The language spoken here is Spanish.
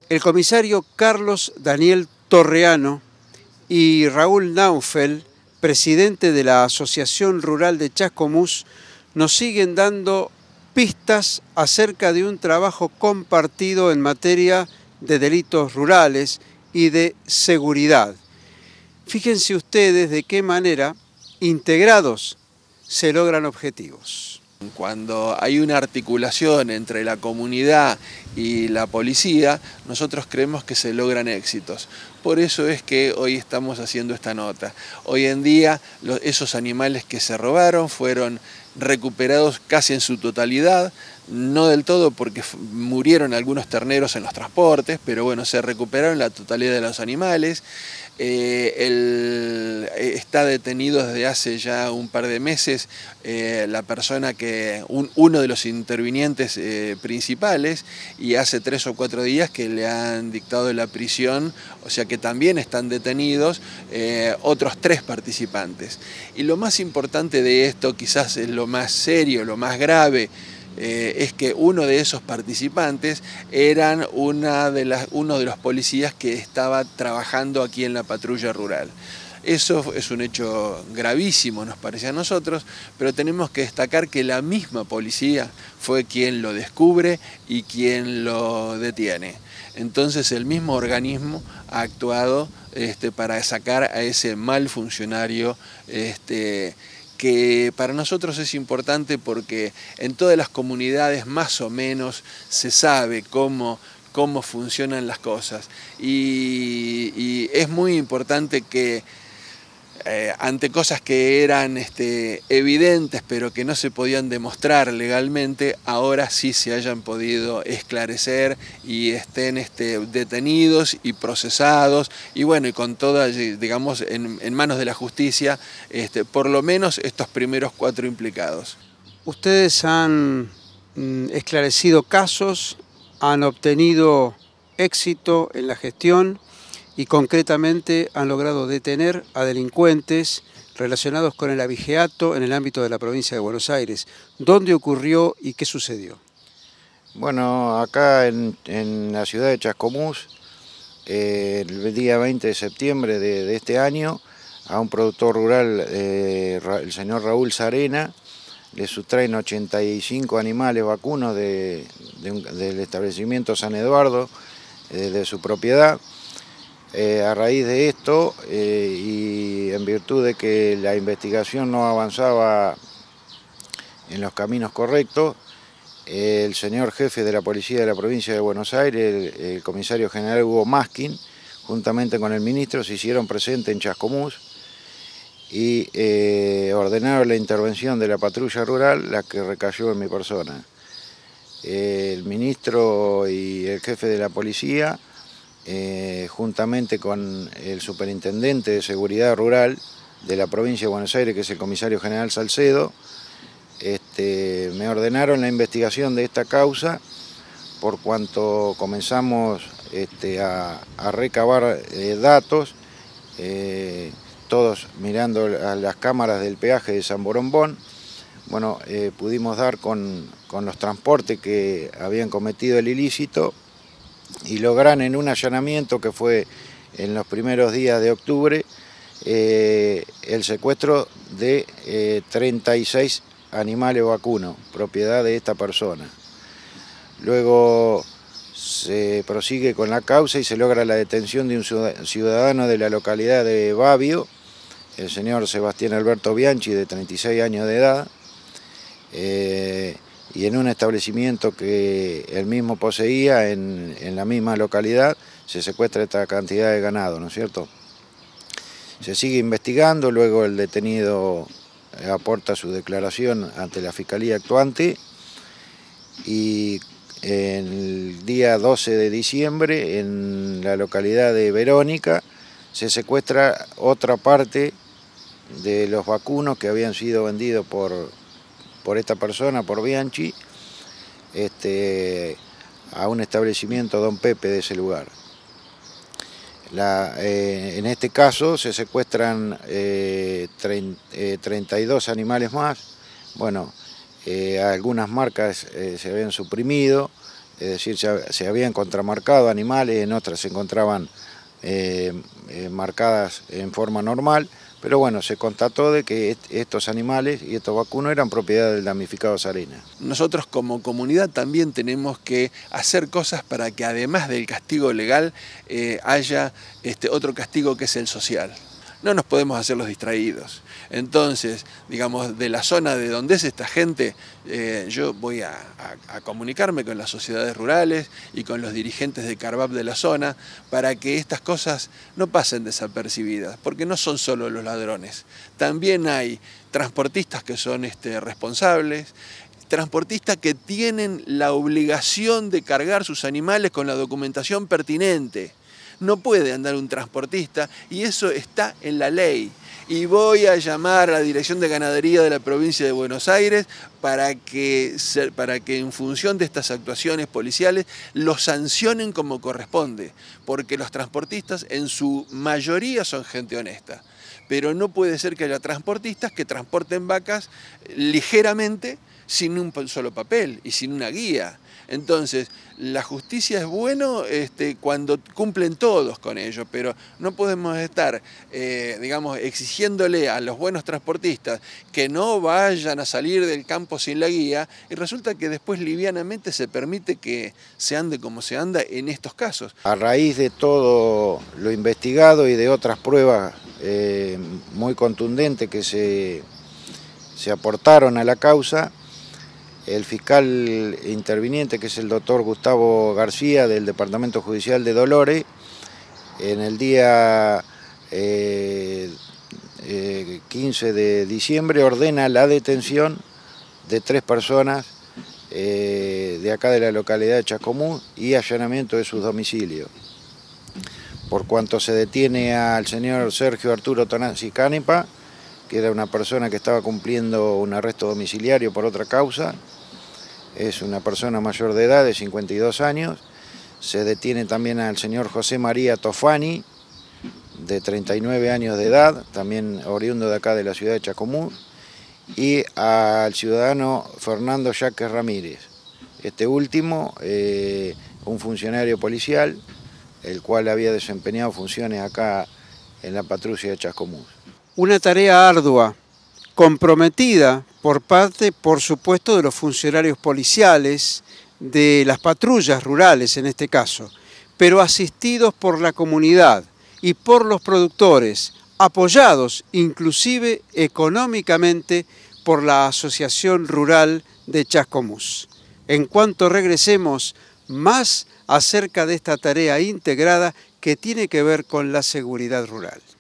El comisario Carlos Daniel Torreano y Raúl Naufel, presidente de la Asociación Rural de Chascomús, nos siguen dando pistas acerca de un trabajo compartido en materia de delitos rurales y de seguridad. Fíjense ustedes de qué manera, integrados, se logran objetivos. Cuando hay una articulación entre la comunidad y la policía, nosotros creemos que se logran éxitos. Por eso es que hoy estamos haciendo esta nota. Hoy en día esos animales que se robaron fueron recuperados casi en su totalidad, no del todo porque murieron algunos terneros en los transportes, pero bueno, se recuperaron la totalidad de los animales. Está detenido desde hace ya un par de meses la persona uno de los intervinientes principales, y hace 3 o 4 días que le han dictado la prisión, o sea que también están detenidos otros 3 participantes. Y lo más importante de esto, quizás es lo más serio, lo más grave, es que uno de esos participantes eran uno de los policías que estaba trabajando aquí en la patrulla rural. Eso es un hecho gravísimo, nos parece a nosotros, pero tenemos que destacar que la misma policía fue quien lo descubre y quien lo detiene. Entonces el mismo organismo ha actuado para sacar a ese mal funcionario que para nosotros es importante porque en todas las comunidades más o menos se sabe cómo funcionan las cosas. Y es muy importante que ante cosas que eran evidentes pero que no se podían demostrar legalmente, ahora sí se hayan podido esclarecer y estén detenidos y procesados, y bueno, y con toda, digamos, en manos de la justicia, por lo menos estos primeros 4 implicados. Ustedes han esclarecido casos, han obtenido éxito en la gestión y concretamente han logrado detener a delincuentes relacionados con el abigeato en el ámbito de la provincia de Buenos Aires. ¿Dónde ocurrió y qué sucedió? Bueno, acá en la ciudad de Chascomús, el día 20 de septiembre de este año, a un productor rural, el señor Raúl Sarena, le sustraen 85 animales vacunos del establecimiento San Eduardo, de su propiedad. A raíz de esto, y en virtud de que la investigación no avanzaba en los caminos correctos, el señor jefe de la policía de la provincia de Buenos Aires, el comisario general Hugo Maskin, juntamente con el ministro, se hicieron presentes en Chascomús y ordenaron la intervención de la patrulla rural, la que recayó en mi persona. El ministro y el jefe de la policía, juntamente con el superintendente de seguridad rural de la provincia de Buenos Aires, que es el comisario general Salcedo, me ordenaron la investigación de esta causa, por cuanto comenzamos a recabar datos, todos mirando a las cámaras del peaje de San Borombón. Bueno, pudimos dar con los transportes que habían cometido el ilícito y lograr en un allanamiento que fue en los primeros días de octubre el secuestro de 36 animales vacunos, propiedad de esta persona. Luego se prosigue con la causa y se logra la detención de un ciudadano de la localidad de Babio, el señor Sebastián Alberto Bianchi, de 36 años de edad, y en un establecimiento que él mismo poseía en la misma localidad se secuestra esta cantidad de ganado, ¿no es cierto? Se sigue investigando, luego el detenido aporta su declaración ante la Fiscalía actuante y el día 12 de diciembre en la localidad de Verónica se secuestra otra parte de los vacunos que habían sido vendidos por esta persona, por Bianchi, a un establecimiento Don Pepe de ese lugar. En este caso se secuestran 32 animales más. Bueno, algunas marcas se habían suprimido, es decir, se habían contramarcado animales, en otras se encontraban marcadas en forma normal, pero bueno, se constató de que estos animales y estos vacunos eran propiedad del damnificado Salinas. Nosotros como comunidad también tenemos que hacer cosas para que además del castigo legal haya otro castigo que es el social. No nos podemos hacer los distraídos. Entonces, digamos, de la zona de donde es esta gente, yo voy a comunicarme con las sociedades rurales y con los dirigentes de Carvap de la zona para que estas cosas no pasen desapercibidas, porque no son solo los ladrones. También hay transportistas que son responsables, transportistas que tienen la obligación de cargar sus animales con la documentación pertinente. No puede andar un transportista y eso está en la ley. Y voy a llamar a la Dirección de Ganadería de la provincia de Buenos Aires para que en función de estas actuaciones policiales los sancionen como corresponde, porque los transportistas en su mayoría son gente honesta. Pero no puede ser que haya transportistas que transporten vacas ligeramente sin un solo papel y sin una guía. Entonces, la justicia es bueno cuando cumplen todos con ello, pero no podemos estar, digamos, exigiéndole a los buenos transportistas que no vayan a salir del campo sin la guía y resulta que después livianamente se permite que se ande como se anda en estos casos. A raíz de todo lo investigado y de otras pruebas muy contundentes que se aportaron a la causa, el fiscal interviniente, que es el doctor Gustavo García del Departamento Judicial de Dolores, en el día 15 de diciembre ordena la detención de 3 personas de acá de la localidad de Chascomús y allanamiento de sus domicilios. Por cuanto se detiene al señor Sergio Arturo Tonazzi Canepa, que era una persona que estaba cumpliendo un arresto domiciliario por otra causa. Es una persona mayor de edad, de 52 años. Se detiene también al señor José María Tofani, de 39 años de edad, también oriundo de acá de la ciudad de Chascomús, y al ciudadano Fernando Yaques Ramírez. Este último, un funcionario policial, el cual había desempeñado funciones acá en la patrulla de Chascomús. Una tarea ardua, comprometida por parte, por supuesto, de los funcionarios policiales, de las patrullas rurales en este caso, pero asistidos por la comunidad y por los productores, apoyados inclusive económicamente por la Asociación Rural de Chascomús. En cuanto regresemos, más acerca de esta tarea integrada que tiene que ver con la seguridad rural.